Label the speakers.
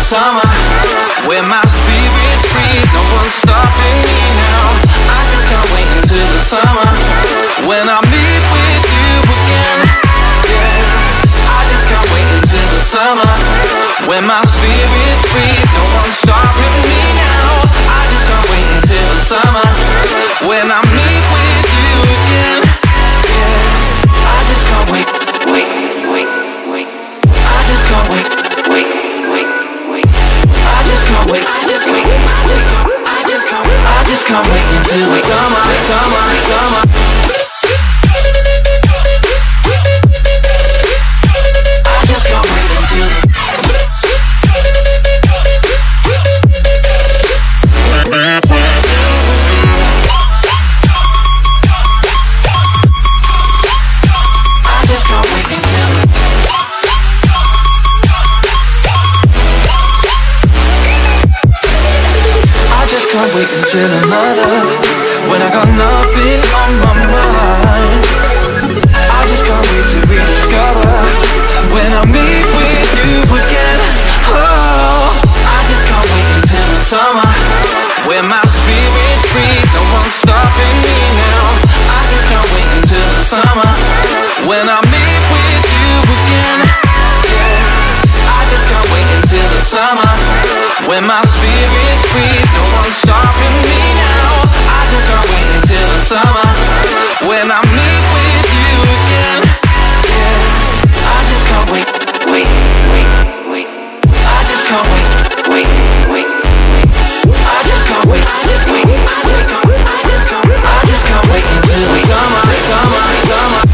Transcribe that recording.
Speaker 1: summer, where my spirit's free. No one's stopping me now. I just can't wait until the summer, when I meet with you again. Yeah, I just can't wait until the summer, when my spirit's free. No one's stopping me now. I just can't wait until the summer, when I meet with you again. Yeah, I just can't wait. I just can't wait. I just can't wait until the summer. I just can't wait until I just can't wait until can't wait until another, when I got nothing on my mind. I just can't wait to rediscover, when I meet with you again. Oh, I just can't wait until the summer, where my spirit's free. No one's stopping me now. I just can't wait until the summer, when I meet with you again. Yeah, I just can't wait until the summer, when my spirit's free. No one's stopping me now. I just can't wait until the summer, when I meet with you again. Yeah, I just can't wait. I just can't wait. I just can't wait. I just can't wait until the summer.